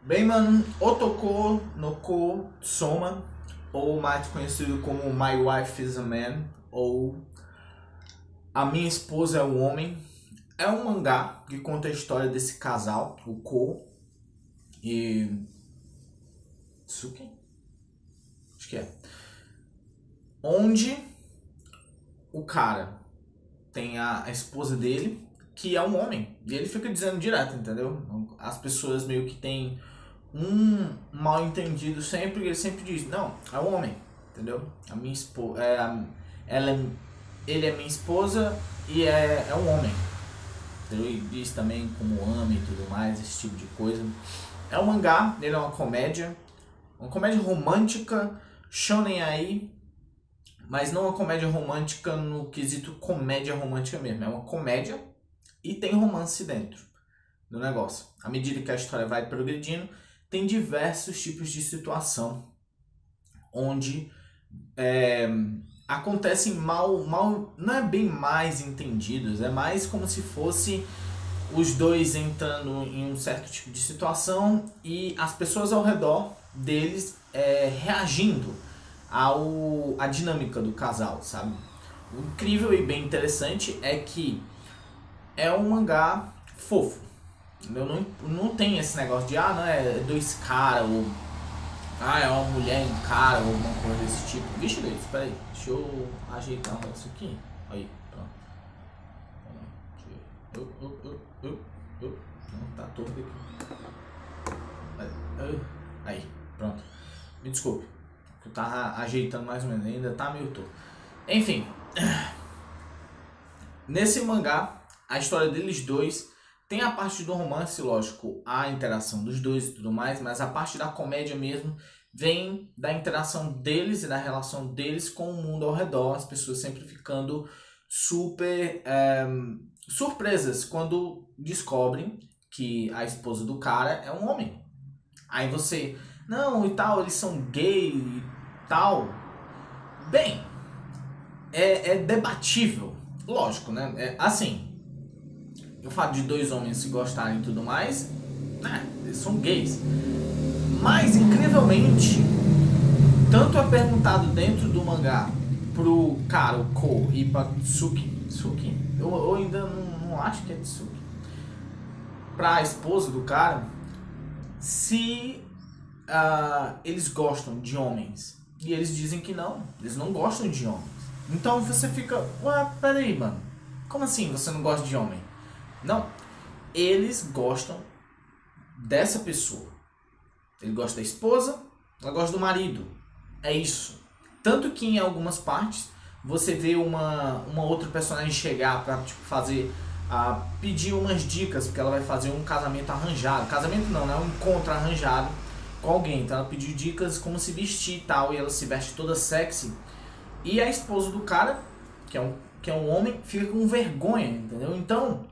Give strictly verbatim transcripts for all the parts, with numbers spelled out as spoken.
Bem, mano, Otoko no Ko Soma, ou mais conhecido como My Wife is a Man, ou A Minha Esposa é o Homem, é um mangá que conta a história desse casal, o Ko e Tsuki, acho que é, onde o cara tem a, a esposa dele, que é um homem, e ele fica dizendo direto, entendeu? As pessoas meio que têm um mal entendido sempre, ele sempre diz, não, é um homem, entendeu? A minha esposa, é, ela é, ele é minha esposa e é, é um homem, entendeu? E diz também como ama e tudo mais, esse tipo de coisa. É um mangá, ele é uma comédia, uma comédia romântica, shonen aí, mas não uma comédia romântica no quesito comédia romântica mesmo, é uma comédia e tem romance dentro do negócio. À medida que a história vai progredindo, tem diversos tipos de situação onde é, acontecem mal, mal, não é bem mais entendidos, é mais como se fosse os dois entrando em um certo tipo de situação e as pessoas ao redor deles é, reagindo ao a dinâmica do casal, sabe? O incrível e bem interessante é que é um mangá fofo. Eu não, não tem esse negócio de, ah, não, é dois caras, ou ah, é uma mulher e um cara, ou alguma coisa desse tipo. Vixe, Deus, espera aí, deixa eu ajeitar um negócio aqui. Aí, pronto. Eu, eu, eu, eu, eu. Não, tá todo aqui. Aí, pronto. Me desculpe, eu tava ajeitando mais ou menos, ainda tá meio torto. Enfim, nesse mangá, a história deles dois tem a parte do romance, lógico, a interação dos dois e tudo mais, mas a parte da comédia mesmo vem da interação deles e da relação deles com o mundo ao redor, as pessoas sempre ficando super é, surpresas quando descobrem que a esposa do cara é um homem. Aí você, não, e tal, eles são gay e tal. Bem, é, é debatível, lógico, né? É, assim, o fato de dois homens se gostarem e tudo mais, né, eles são gays. Mas, incrivelmente, tanto é perguntado dentro do mangá pro cara, o Ko, e pra Tsuki, Tsuki? Eu, eu ainda não, não acho que é Tsuki. Pra esposa do cara, se uh, eles gostam de homens. E eles dizem que não, eles não gostam de homens. Então você fica, ué, peraí, mano, como assim você não gosta de homem? Não, eles gostam dessa pessoa. Ele gosta da esposa, ela gosta do marido. É isso. Tanto que em algumas partes você vê uma, uma outra personagem chegar pra tipo, fazer, uh, pedir umas dicas, porque ela vai fazer um casamento arranjado. Casamento não, né? Um encontro arranjado com alguém. Então ela pediu dicas como se vestir e tal, e ela se veste toda sexy. E a esposa do cara, que é um, que é um homem, fica com vergonha, entendeu? Então,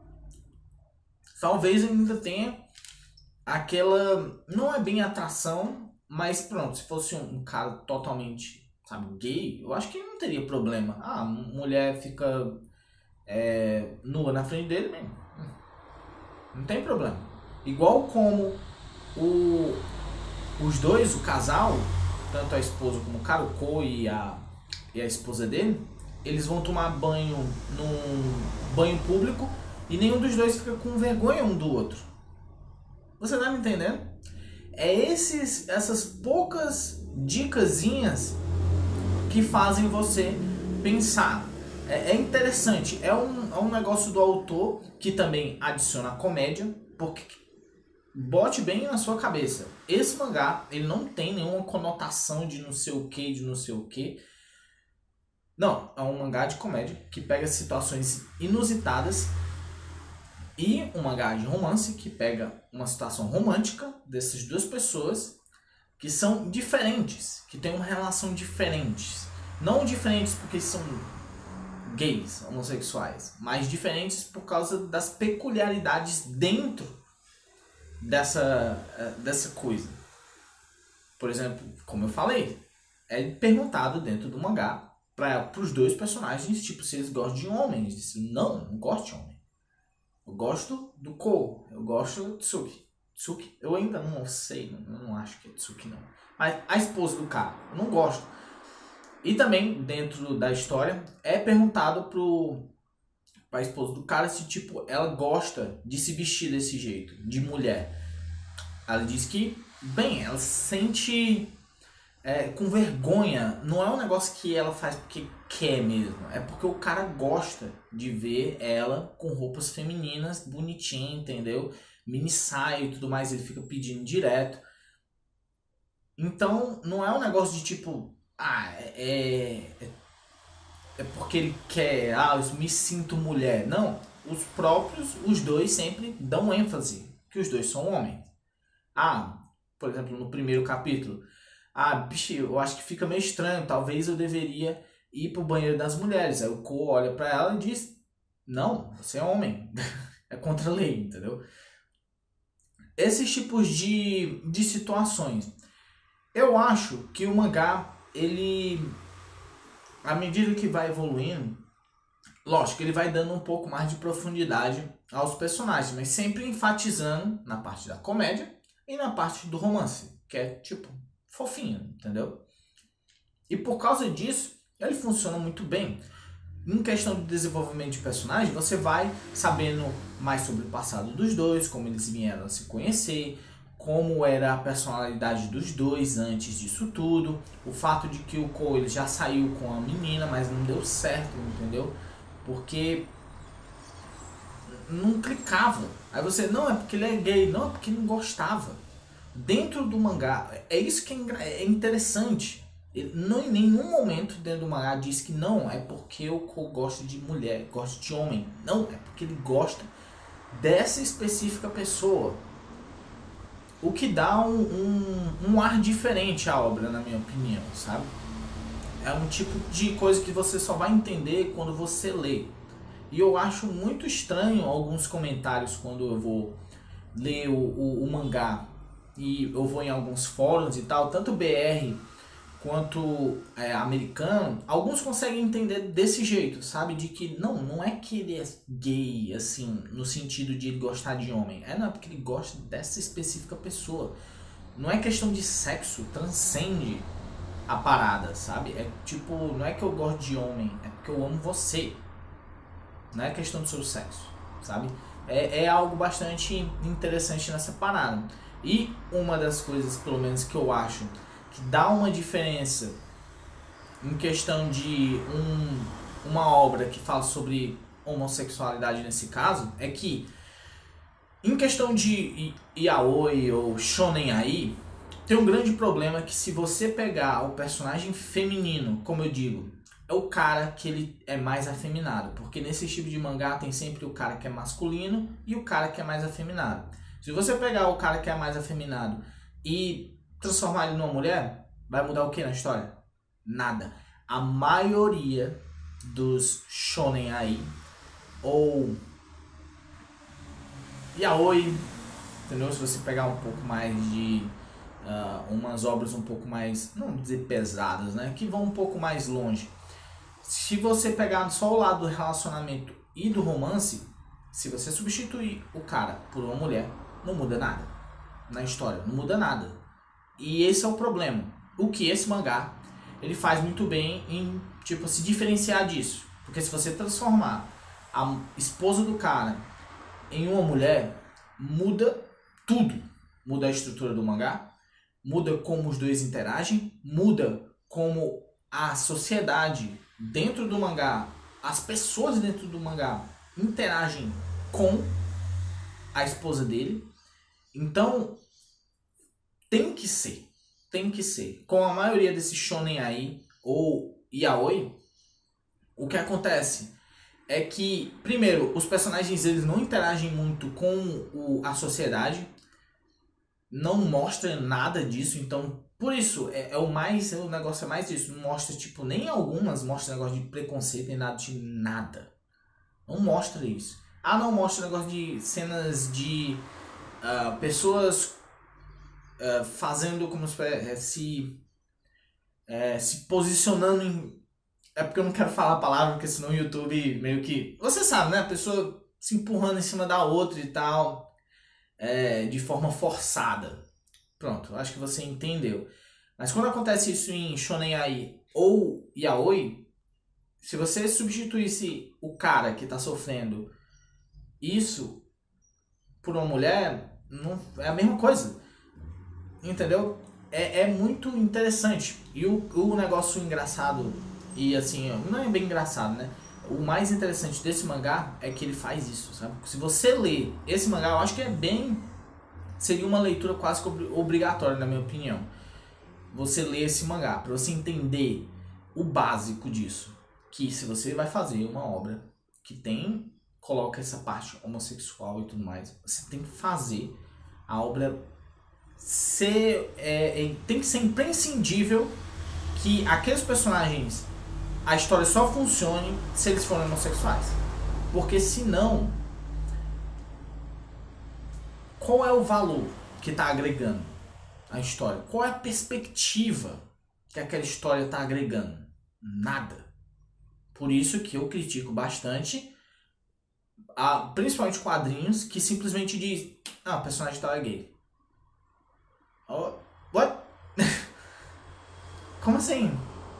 talvez ainda tenha aquela, não é bem atração, mas pronto, se fosse um, um cara totalmente, sabe, gay, eu acho que não teria problema. Ah, a mulher fica é, nua na frente dele, mesmo. Não tem problema. Igual como o, os dois, o casal, tanto a esposa como o cara, o Ko e a, e a esposa dele, eles vão tomar banho num banho público e nenhum dos dois fica com vergonha um do outro. Você tá me entendendo? É esses, essas poucas dicasinhas que fazem você pensar. É, é interessante. É um, é um negócio do autor que também adiciona comédia, porque bote bem na sua cabeça. Esse mangá, ele não tem nenhuma conotação de não sei o que, de não sei o que. Não, é um mangá de comédia que pega situações inusitadas. E um mangá de romance que pega uma situação romântica dessas duas pessoas que são diferentes, que têm uma relação diferente. Não diferentes porque são gays, homossexuais, mas diferentes por causa das peculiaridades dentro dessa, dessa coisa. Por exemplo, como eu falei, é perguntado dentro do mangá para os dois personagens, tipo, se eles gostam de homens. Eles dizem, não, não gosto de homem. Eu gosto do Ko, eu gosto do Tsuki. Tsuki? Eu ainda não sei, não, eu não acho que é Tsuki não. Mas a esposa do cara, eu não gosto. E também, dentro da história, é perguntado pro, pra esposa do cara se, tipo, ela gosta de se vestir desse jeito, de mulher. Ela diz que, bem, ela se sente é, com vergonha. Não é um negócio que ela faz porque quer mesmo. É porque o cara gosta de ver ela com roupas femininas, bonitinha, entendeu? Mini saia e tudo mais, ele fica pedindo direto. Então, não é um negócio de tipo, ah, é, é, é porque ele quer, ah, eu me sinto mulher. Não, os próprios, os dois sempre dão ênfase que os dois são homens. Ah, por exemplo, no primeiro capítulo, ah, bicho, eu acho que fica meio estranho, talvez eu deveria ir pro banheiro das mulheres. Aí o Ko olha pra ela e diz, não, você é homem, é contra a lei, entendeu? Esses tipos de, de situações. Eu acho que o mangá, ele, à medida que vai evoluindo, lógico, ele vai dando um pouco mais de profundidade aos personagens, mas sempre enfatizando na parte da comédia e na parte do romance, que é, tipo, fofinho, entendeu? E por causa disso, ele funciona muito bem. Em questão de desenvolvimento de personagem, você vai sabendo mais sobre o passado dos dois, como eles vieram a se conhecer, como era a personalidade dos dois antes disso tudo, o fato de que o Ko ele já saiu com a menina, mas não deu certo, entendeu? Porque não clicava. Aí você, não, é porque ele é gay, não, é porque não gostava. Dentro do mangá, é isso que é interessante. Ele, não em nenhum momento dentro do mangá diz que não, é porque o Ko gosta de mulher, gosta de homem. Não, é porque ele gosta dessa específica pessoa. O que dá um, um, um ar diferente à obra, na minha opinião, sabe? É um tipo de coisa que você só vai entender quando você lê. E eu acho muito estranho alguns comentários quando eu vou ler o, o, o mangá e eu vou em alguns fóruns e tal, tanto B R quanto é, americano, alguns conseguem entender desse jeito, sabe? De que não, não é que ele é gay, assim, no sentido de ele gostar de homem. É, não, é porque ele gosta dessa específica pessoa. Não é questão de sexo, transcende a parada, sabe? É tipo, não é que eu gosto de homem, é porque eu amo você. Não é questão do seu sexo, sabe? É, é algo bastante interessante nessa parada. E uma das coisas, pelo menos, que eu acho que dá uma diferença em questão de um, uma obra que fala sobre homossexualidade nesse caso, é que em questão de yaoi ou shonen ai, tem um grande problema que se você pegar o personagem feminino, como eu digo, é o cara que ele é mais afeminado, porque nesse tipo de mangá tem sempre o cara que é masculino e o cara que é mais afeminado. Se você pegar o cara que é mais afeminado e transformar ele numa mulher, vai mudar o que na história? Nada. A maioria dos shonen ai ou yaoi, entendeu? Se você pegar um pouco mais de uh, umas obras um pouco mais, não vou dizer pesadas, né? Que vão um pouco mais longe. Se você pegar só o lado do relacionamento e do romance, se você substituir o cara por uma mulher, não muda nada na história, não muda nada. E esse é o problema. O que esse mangá, ele faz muito bem em, tipo, se diferenciar disso. Porque se você transformar a esposa do cara em uma mulher, muda tudo. Muda a estrutura do mangá, muda como os dois interagem, muda como a sociedade dentro do mangá, as pessoas dentro do mangá interagem com a esposa dele. Então, tem que ser, tem que ser. Com a maioria desses shonen ai ou yaoi, o que acontece é que, primeiro, os personagens eles não interagem muito com o, a sociedade, não mostra nada disso, então, por isso, é, é o mais, o negócio é mais isso, não mostra, tipo, nem algumas mostra negócio de preconceito, nem nada de nada. Não mostra isso. Ah, não mostra negócio de cenas de uh, pessoas Uh, fazendo como se, é, se, é, se posicionando em... É porque eu não quero falar a palavra, porque senão o YouTube meio que... Você sabe, né? A pessoa se empurrando em cima da outra e tal. é, de forma forçada. Pronto, acho que você entendeu. Mas quando acontece isso em Shonen Ai ou Yaoi, se você substituísse o cara que tá sofrendo isso por uma mulher, não, é a mesma coisa. Entendeu? É, é muito interessante. E o, o negócio engraçado, e assim, não é bem engraçado, né? O mais interessante desse mangá é que ele faz isso, sabe? Se você ler esse mangá, eu acho que é bem... Seria uma leitura quase que obrigatória, na minha opinião. Você ler esse mangá, pra você entender o básico disso. Que se você vai fazer uma obra que tem... Coloca essa parte homossexual e tudo mais, você tem que fazer a obra ser... É, é, tem que ser imprescindível que aqueles personagens... A história só funcione se eles forem homossexuais. Porque senão... Qual é o valor que está agregando a história? Qual é a perspectiva que aquela história está agregando? Nada. Por isso que eu critico bastante, a, principalmente quadrinhos, que simplesmente diz: ah, o personagem tal é gay. Oh, what? Como assim?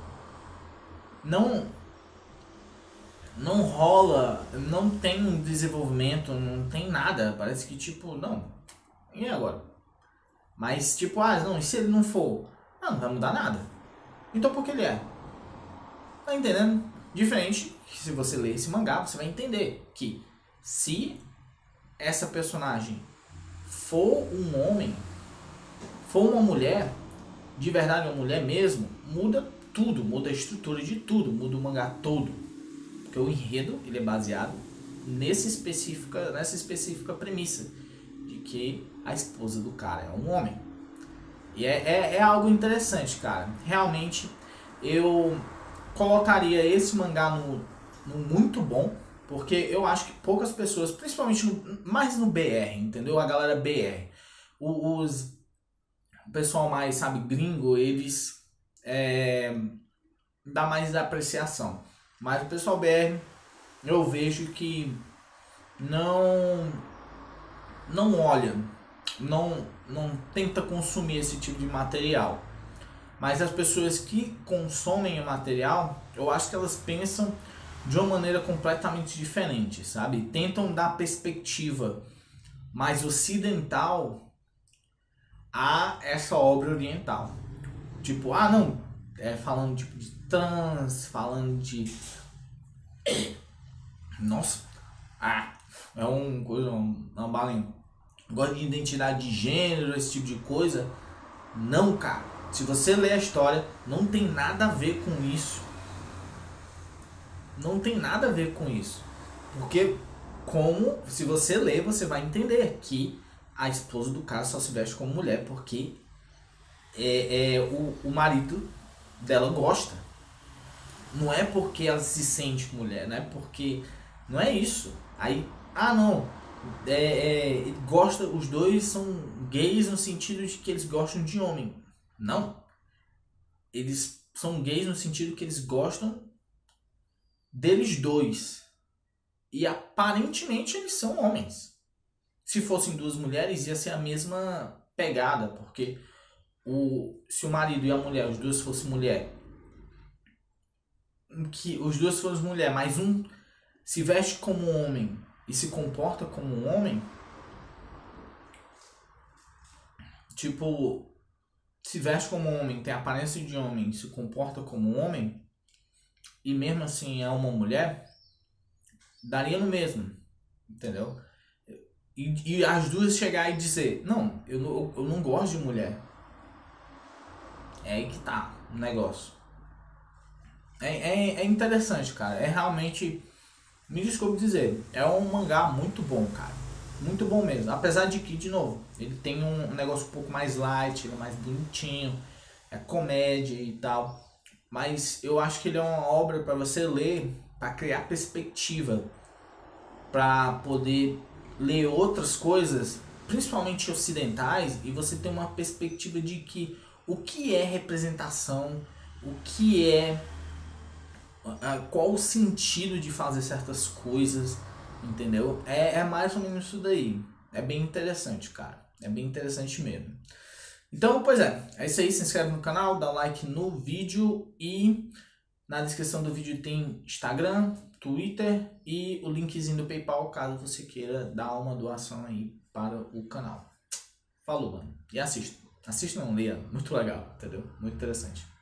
Não, não rola, não tem um desenvolvimento, não tem nada. Parece que tipo, não. E agora? Mas tipo, ah, não, e se ele não for? Não, não vai mudar nada. Então por que ele é? Tá entendendo? Diferente que se você ler esse mangá, você vai entender que se essa personagem for um homem, for uma mulher, de verdade uma mulher mesmo, muda tudo, muda a estrutura de tudo, muda o mangá todo. Porque o enredo, ele é baseado nessa específica, nessa específica premissa de que a esposa do cara é um homem. E é, é, é algo interessante, cara. Realmente, eu colocaria esse mangá no, no muito bom, porque eu acho que poucas pessoas, principalmente no, mais no B R, entendeu? A galera B R. O, os, o pessoal mais, sabe, gringo, eles é, dá mais apreciação. Mas o pessoal B R, eu vejo que não não olha, não, não tenta consumir esse tipo de material. Mas as pessoas que consomem o material, eu acho que elas pensam de uma maneira completamente diferente, sabe? Tentam dar perspectiva mais ocidental a essa obra oriental. Tipo, ah não, é falando tipo, de trans, falando de... Nossa, ah, é um coisa, uma balinha. Gosta de identidade de gênero, esse tipo de coisa. Não, cara. Se você ler a história, não tem nada a ver com isso. Não tem nada a ver com isso. Porque, como, se você ler, você vai entender que a esposa do cara só se veste como mulher porque é, é, o, o marido dela gosta. Não é porque ela se sente mulher, não é porque... Não é isso. Aí, ah não, é, é, gosta, os dois são gays no sentido de que eles gostam de homem. Não. Eles são gays no sentido que eles gostam deles dois. E aparentemente eles são homens. Se fossem duas mulheres, ia ser a mesma pegada. Porque o, se o marido e a mulher, os dois fossem mulher, que os dois fossem mulher, mas um se veste como homem e se comporta como um homem, tipo, se veste como homem, tem aparência de homem, se comporta como um homem, e mesmo assim é uma mulher, daria no mesmo, entendeu? E, e as duas chegar e dizer, não, eu, eu, eu não gosto de mulher. É aí que tá o negócio. É, é, é interessante, cara. É realmente... Me desculpe dizer, é um mangá muito bom, cara. Muito bom mesmo. Apesar de que, de novo, ele tem um negócio um pouco mais light, ele é mais bonitinho, é comédia e tal. Mas eu acho que ele é uma obra para você ler, para criar perspectiva, para poder ler outras coisas, principalmente ocidentais, e você ter uma perspectiva de que o que é representação, o que é... qual o sentido de fazer certas coisas, entendeu? É, é mais ou menos isso daí. É bem interessante, cara. É bem interessante mesmo. Então, pois é, é isso aí. Se inscreve no canal, dá like no vídeo e na descrição do vídeo tem Instagram, Twitter e o linkzinho do PayPal, caso você queira dar uma doação aí para o canal. Falou, mano. E assista. Assista não, leia. Muito legal, entendeu? Muito interessante.